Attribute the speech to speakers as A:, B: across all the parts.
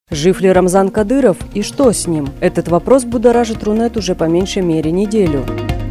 A: Жив ли Рамзан Кадыров и что с ним? Этот вопрос будоражит Рунет уже по меньшей мере неделю.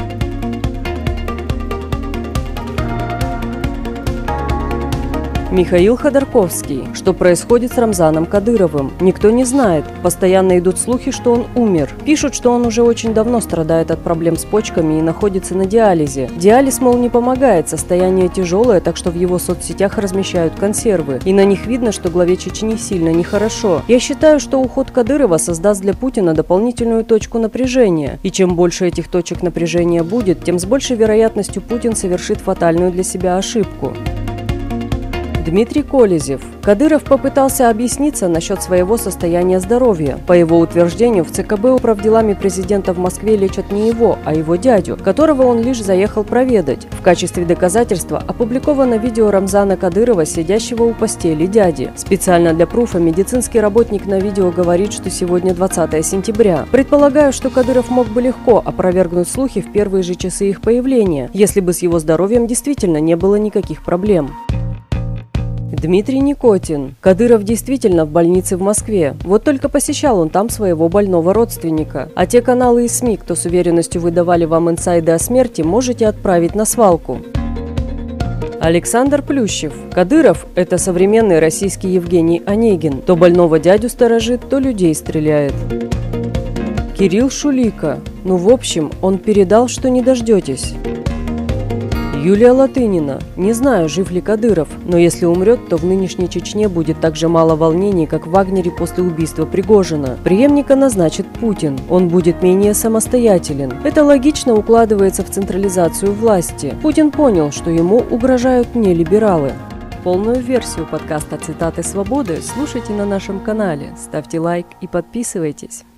A: Михаил Ходорковский. Что происходит с Рамзаном Кадыровым? Никто не знает. Постоянно идут слухи, что он умер. Пишут, что он уже очень давно страдает от проблем с почками и находится на диализе. Диализ, мол, не помогает, состояние тяжелое, так что в его соцсетях размещают консервы. И на них видно, что главе Чечни сильно нехорошо. Я считаю, что уход Кадырова создаст для Путина дополнительную точку напряжения. И чем больше этих точек напряжения будет, тем с большей вероятностью Путин совершит фатальную для себя ошибку. Дмитрий Колезев. Кадыров попытался объясниться насчет своего состояния здоровья. По его утверждению, в ЦКБ управделами президента в Москве лечат не его, а его дядю, которого он лишь заехал проведать. В качестве доказательства опубликовано видео Рамзана Кадырова, сидящего у постели дяди. Специально для пруфа медицинский работник на видео говорит, что сегодня 20 сентября. Предполагаю, что Кадыров мог бы легко опровергнуть слухи в первые же часы их появления, если бы с его здоровьем действительно не было никаких проблем. Дмитрий Никотин. Кадыров действительно в больнице в Москве. Вот только посещал он там своего больного родственника. А те каналы и СМИ, кто с уверенностью выдавали вам инсайды о смерти, можете отправить на свалку. Александр Плющев. Кадыров – это современный российский Евгений Онегин. То больного дядю сторожит, то людей стреляет. Кирилл Шулика. Ну, в общем, он передал, что не дождетесь. Юлия Латынина. Не знаю, жив ли Кадыров, но если умрет, то в нынешней Чечне будет так же мало волнений, как в Вагнере после убийства Пригожина. Преемника назначит Путин. Он будет менее самостоятелен. Это логично укладывается в централизацию власти. Путин понял, что ему угрожают не либералы. Полную версию подкаста «Цитаты свободы» слушайте на нашем канале. Ставьте лайк и подписывайтесь.